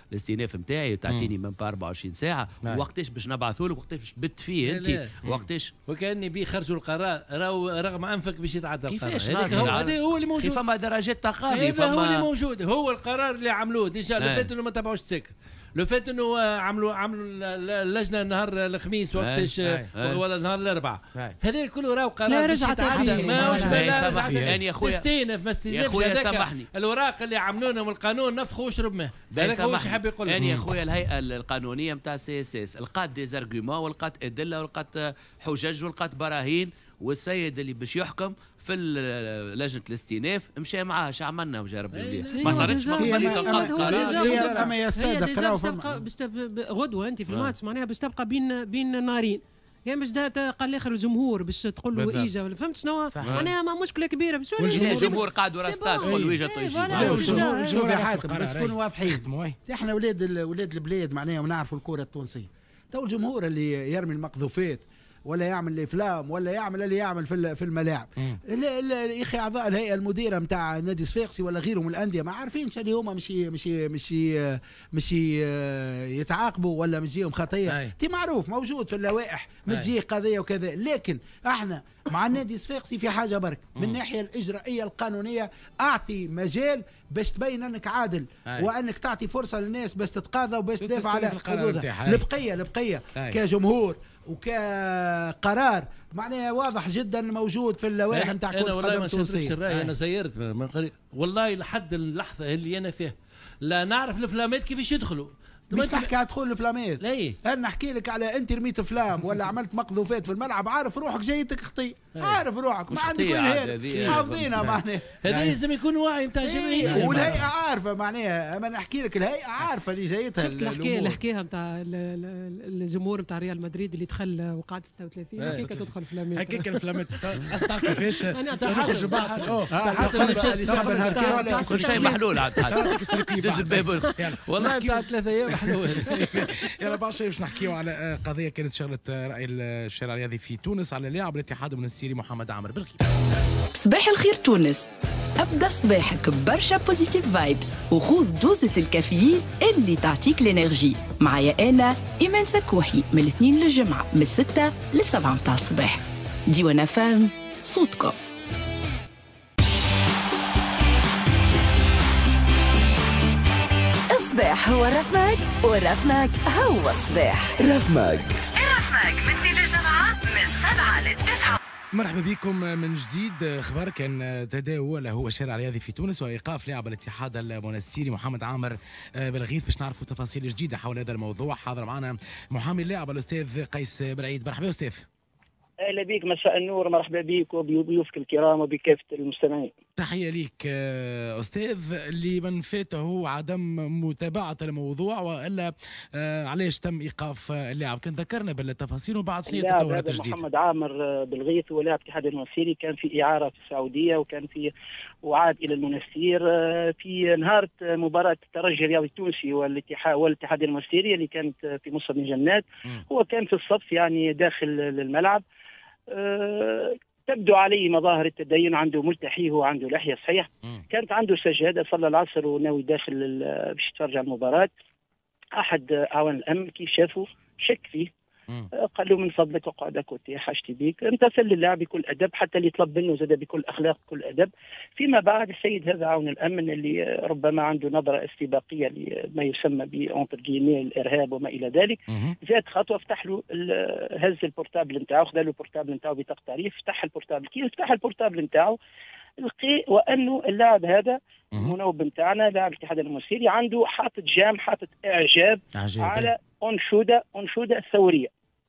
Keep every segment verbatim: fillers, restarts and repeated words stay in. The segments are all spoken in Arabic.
الاستئناف نتاعي تعطيني من أربعة وعشرين ساعه وقتاش باش نبعثوا لك وقتاش باش تبت فيه انت وقتاش وكاني بيه خرجوا القرار راهو رغم انفك باش يتعدى القرار كيفاش ناصر هذا هو اللي موجود فما درجات تقاضي هذا هو اللي موجود هو القرار اللي عملوه ديجا لو فات انه ما تبعوش السكر لو فات انه عملوا عملوا اللجنه نهار الخميس وقتاش ولا نهار الاربعاء هذا كله راهو قرار باش يتعدى ماهوش يعني يا خويا تستينف ما استينفش يا خويا سامحني الاوراق اللي عملونا والقانون نفخوا واشرب ماء هذاك هو يحب يقول يعني يا خويا الهيئه القانونيه نتاع سي اس اس لقات ديزارغيومون ولقات ادله ولقات حجج ولقات براهين والسيد اللي باش يحكم في لجنه الاستئناف مشى معاه اش عملنا وجرب بيه ما صارتش مقبل قرار اما يا ساده قراو غدوه انت في الماتش معناها باش تبقى بين بين نارين يا باش قال الاخر الجمهور باش تقول له ايجا ولا فهمت شنو معناها ما مشكله كبيره باش الجمهور قاعد ورا ستاد تقول له ايجا الجمهور شوف يا حاتم باش نكونوا واضحين احنا ولاد ولاد البلاد معناها ونعرفوا الكره التونسيه تو الجمهور اللي يرمي المقذوفات ولا يعمل الافلام ولا يعمل اللي يعمل في في الملاعب يا اخي اعضاء الهيئه المديره نتاع نادي صفاقسي ولا غيرهم من الانديه ما عارفينش اللي هما مش مش مش مش يتعاقبوا ولا مش جيهم خطيه تي معروف موجود في اللوائح مش جي قضيه وكذا لكن احنا مع النادي الصفاقسي في حاجه برك من الناحيه الاجرائيه القانونيه اعطي مجال باش تبين انك عادل وانك تعطي فرصه للناس باش تتقاضى وباش تدافع على حقوقها البقيه البقيه كجمهور وكقرار معناها واضح جدا موجود في اللوائح نتاع كرة القدم التونسية. انا سيرت من قريب والله لحد اللحظه اللي انا فيها لا نعرف الفلامات كيفاش يدخلوا مش نحكي على دخول الفلامات ليه انا نحكي لك على انت رميت فلام ولا عملت مقذوفات في الملعب عارف روحك جايتك خطي عارف روحك ما عندك وين حافظينها معناها هذا لازم يكون وعي نتاع الجماهير والهيئه عارفه معناها اما نحكي لك الهيئه عارفه اللي جايتها شفت الحكايه الحكايه نتاع الجمهور نتاع ريال مدريد اللي دخل وقعت ستة وثلاثين هكاك تدخل فلامات هكاك الفلامات اصلا كيفاش نخرج بعض كل شيء محلول عاد دز الباب والله نتاع ثلاثة ايام محلول يلا بعد باش نحكيو على قضيه كانت شغله راي الشارع الرياضي في تونس على لاعب الاتحاد المنستيري محمد عامر بالخير. صباح الخير تونس، ابدا صباحك ببرشا بوزيتيف فايبس وخذ دوزة الكافيين اللي تعطيك الانرجي. معايا انا ايمان سكوحي من الاثنين للجمعه من الستة للسبعة متاع الصباح. ديوانا فام صوتكم. الصباح هو رفماك ورفماك هو الصباح. رفماك رفماك من اثنين للجمعه من السبعة للتسعة. مرحبا بكم من جديد. خبر كان تداول هو الشارع الرياضي في تونس وايقاف لاعب الاتحاد المنستيري محمد عامر بالغيث. باش نعرفوا تفاصيل جديده حول هذا الموضوع حاضر معنا محامي اللاعب الاستاذ قيس بالعيد. مرحبا استاذ. اهلا بك، مساء النور، مرحبا بك وبضيوفك الكرام وبكافه المستمعين. تحيه ليك استاذ. اللي من فاته عدم متابعه الموضوع والا علاش تم ايقاف اللاعب؟ كان ذكرنا بالتفاصيل وبعد شنو التطورات الجديده. محمد عامر بالغيث هو لاعب الاتحاد المنستيري، كان في اعاره في السعوديه وكان في وعاد الى المنستير في نهار مباراه الترجي الرياضي التونسي والاتحاد والاتحاد المنستيري اللي كانت في مصر من جنات. هو كان في الصف يعني داخل الملعب. أه تبدو عليه مظاهر التدين، عنده ملتحي وعنده لحيه صحيح. كانت عنده سجاده صلى العصر وناوي داخل باش يتفرج على المباراه. احد اعوان الامن كي شافه شك فيه، أه قال له من فضلك اقعد كوتي حاجتي بيك. امتثل لله بكل ادب حتى اللي طلب منه زاد بكل اخلاق بكل ادب. فيما بعد السيد هذا عون الامن اللي ربما عنده نظره استباقيه لما يسمى بانتر جيمي الارهاب وما الى ذلك، زاد خطوه فتح له هز البورتابل نتاعو، خذ له البورتابل نتاعو بطاقه تعريف، فتح البورتابل. كي فتح البورتابل نتاعو لقي وانه اللاعب هذا المنوب نتاعنا لاعب الاتحاد المنستيري عنده حاطط جام حاطط اعجاب عجيب. على انشوده انشوده ثوريه.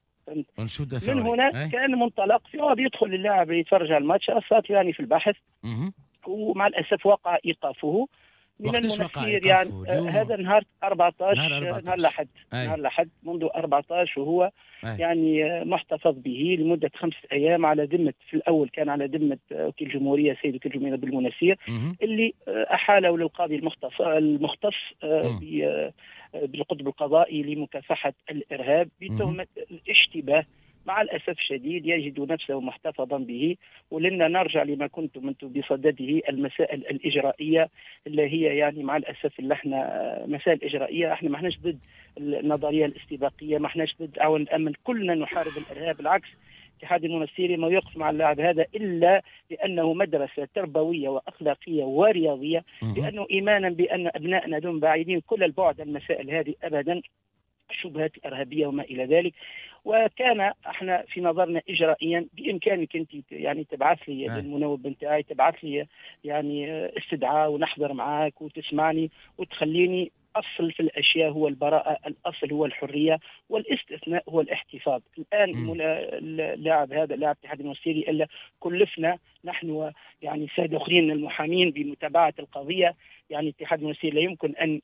من هنا أي. كان منطلق في هو بيدخل اللاعب يتفرج على الماتش، صارت يعني في البحث ومع الاسف وقع ايقافه من المنستير. يعني آه هذا نهار أربعة عشر نهار الاحد نهار الاحد منذ أربعة عشر وهو أي. يعني محتفظ به لمده خمسة ايام على ذمه، في الاول كان على ذمه وكيل الجمهوريه سيد وكيل الجمهوريه بالمنستير اللي احاله للقاضي المختص المختص بالقطب القضائي لمكافحه الارهاب بتهمه الاشتباه مع الأسف الشديد يجد نفسه محتفظا به. ولنا نرجع لما كنتم أنتم بصدده، المسائل الإجرائية اللي هي يعني مع الأسف اللي احنا مسائل إجرائية. احنا ما احناش ضد النظرية الاستباقية، ما احناش ضد عون الأمن، كلنا نحارب الإرهاب. بالعكس الاتحاد المنستيري ما يقف مع اللاعب هذا إلا لأنه مدرسة تربوية وأخلاقية ورياضية، لأنه إيمانا بأن أبنائنا دون بعيدين كل البعد عن المسائل هذه أبدا، الشبهات الإرهابية وما إلى ذلك. وكان احنا في نظرنا إجرائيا بإمكانك أنت يعني تبعث لي المنوب بنتاعي، تبعث لي يعني استدعاء ونحضر معاك وتسمعني وتخليني. أصل في الأشياء هو البراءة، الأصل هو الحرية، والاستثناء هو الاحتفاظ. الآن اللاعب هذا اللاعب الاتحاد المنستيري إلا كلفنا نحن يعني سادة آخرين المحامين بمتابعة القضية. يعني الاتحاد المنستيري لا يمكن أن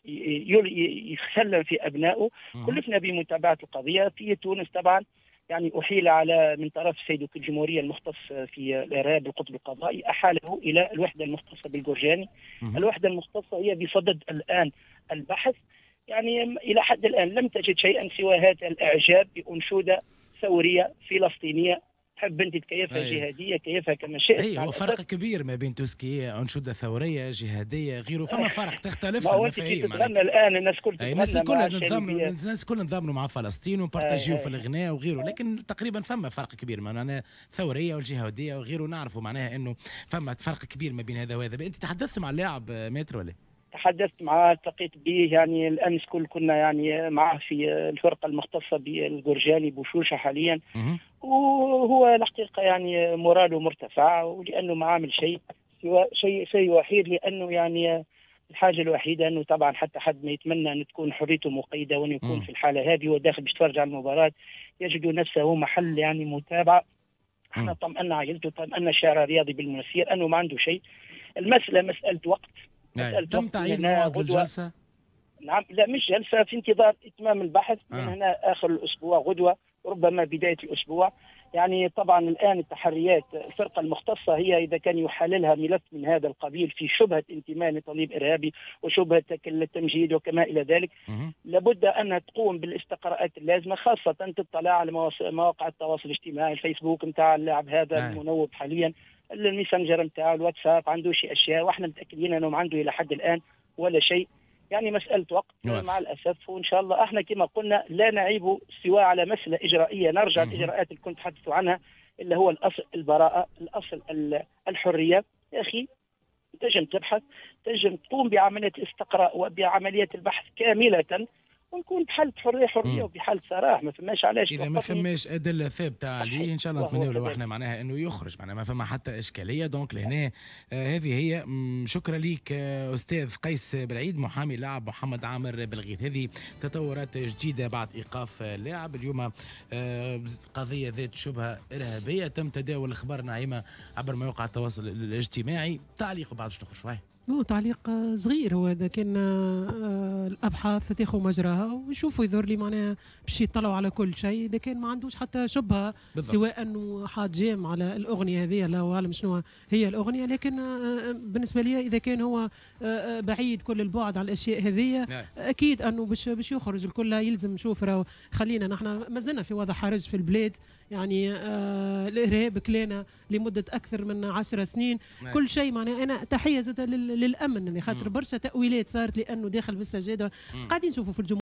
يسلم في أبنائه، كلفنا بمتابعة القضية. في تونس طبعا يعني أحيل على من طرف السيد وكيل الجمهورية المختص في الإرهاب القطب القضائي، أحاله إلى الوحدة المختصة بالجرجاني. الوحدة المختصة هي بصدد الآن البحث، يعني إلى حد الآن لم تجد شيئا سوى هذا الإعجاب بأنشودة ثورية فلسطينية. تحب انت تكيفها أيه. جهاديه كيفها كما شئت. اي هو فرق كبير ما بين توسكي انشوده ثوريه جهاديه غيره، فما فرق تختلف المفاهيم. تتغنى الان الناس كل الناس الكل نتضامنوا الناس الكل نتضامنوا مع فلسطين وبارتاجيو في الغناء وغيره، لكن تقريبا فما فرق كبير معناها ثوريه والجهاديه وغيره. نعرفوا معناها انه فما فرق كبير ما بين هذا وهذا. انت تحدثت مع اللاعب متر ولا؟ تحدثت معه، التقيت به يعني الامس كل كنا يعني معه في الفرقه المختصه بالجرجاني بوشوشه حاليا، وهو الحقيقه يعني موراله مرتفع، ولانه ما عامل شيء شيء شيء وحيد، لانه يعني الحاجه الوحيده انه طبعا حتى حد ما يتمنى ان تكون حريته مقيده وان يكون في الحاله هذه وداخل باش يتفرج على المباراه يجد نفسه محل يعني متابعه. احنا طمأنا عائلته، طمأنا الشارع الرياضي بالمنستير انه ما عنده شيء. المساله مساله وقت. تم تعيين موعد الجلسة؟ نعم، لا مش جلسة، في انتظار إتمام البحث من آه. هنا آخر الأسبوع غدوة، ربما بداية الأسبوع. يعني طبعا الآن التحريات الفرقة المختصة هي إذا كان يحللها ملف من هذا القبيل في شبهة انتماء لتنظيم إرهابي وشبهة التمجيد وكما إلى ذلك، م- لابد أن تقوم بالاستقراءات اللازمة، خاصة تطلع على مواقع التواصل الاجتماعي، الفيسبوك نتاع اللاعب هذا آه. المنوب حاليا، الميسنجر نتاعو، الواتساب، عنده شيء اشياء، واحنا متاكدين انه ما عنده الى حد الان ولا شيء. يعني مساله وقت مع الاسف، وان شاء الله احنا كما قلنا لا نعيب سوى على مساله اجرائيه، نرجع الاجراءات اللي كنت تحدثت عنها اللي هو الاصل البراءه، الاصل الحريه. يا اخي تنجم تبحث، تنجم تقوم بعمليه الاستقراء وبعمليه البحث كامله، ونكون بحالة حرية حرية وبحالة صراحة، ما فماش علاش. إذا ما فماش أدلة ثابتة عليه إن شاء الله نتمنى له احنا معناها إنه يخرج، معناها ما فما حتى إشكالية. دونك لهنا آه هذه هي. شكرا ليك آه أستاذ قيس بالعيد محامي اللاعب محمد عامر بالغيث. هذه تطورات جديدة بعد إيقاف اللاعب اليوم. آه قضية ذات شبهة إرهابية تم تداول الأخبار نعيمة عبر مواقع التواصل الاجتماعي. تعليق وبعد باش نخرج شوية. هو تعليق صغير، هو اذا كان الابحاث تاخذ مجراها ويشوفوا يظهر لي معناها باش يطلعوا على كل شيء، اذا كان ما عندوش حتى شبهه بالضبط. سواء انه حاط جيم على الاغنيه هذه، الله اعلم شنو هي الاغنيه، لكن بالنسبه لي اذا كان هو بعيد كل البعد عن الاشياء هذه اكيد انه باش باش يخرج الكل. يلزم نشوف راهو خلينا نحن ما زلنا في وضع حرج في البلاد، يعني آه الارهاب كلينا لمده اكثر من عشر سنين نعم. كل شيء معناها انا تحيه زاد للامن، يعني خاطر برشا تاويلات صارت لانه داخل بالسجاده قاعدين نشوفوا في الجمهور